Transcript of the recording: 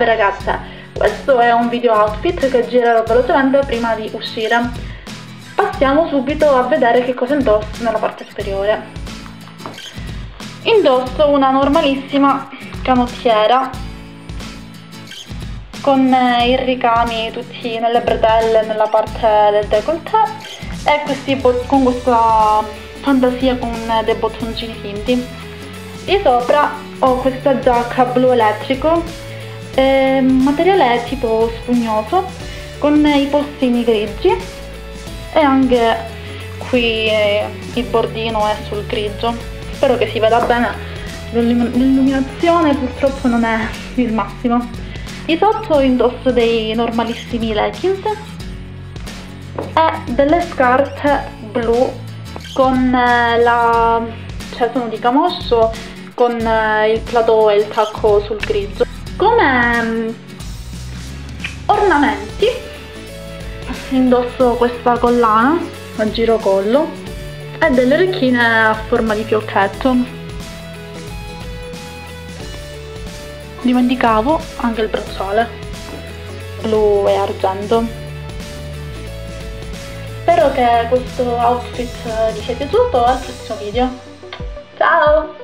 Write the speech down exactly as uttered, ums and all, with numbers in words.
Vabbè ragazze, questo è un video outfit che girerò velocemente prima di uscire. Passiamo subito a vedere che cosa indosso nella parte superiore. Indosso una normalissima canottiera con i ricami tutti nelle bretelle, nella parte del décolleté, e questi con questa fantasia con dei bottoncini finti. Di sopra ho questa giacca blu elettrico, eh, materiale tipo spugnoso, con i postini grigi, e anche qui eh, il bordino è sul grigio. Spero che si veda bene, l'illuminazione purtroppo non è il massimo. Di sotto indosso dei normalissimi leggings e delle scarpe blu con la, cioè sono di camoscio, con il plateau e il tacco sul grigio. Come um, ornamenti indosso questa collana a girocollo e delle orecchine a forma di fiocchetto. Dimenticavo anche il bracciale blu e argento. Spero che questo outfit vi sia piaciuto. Al prossimo video, ciao!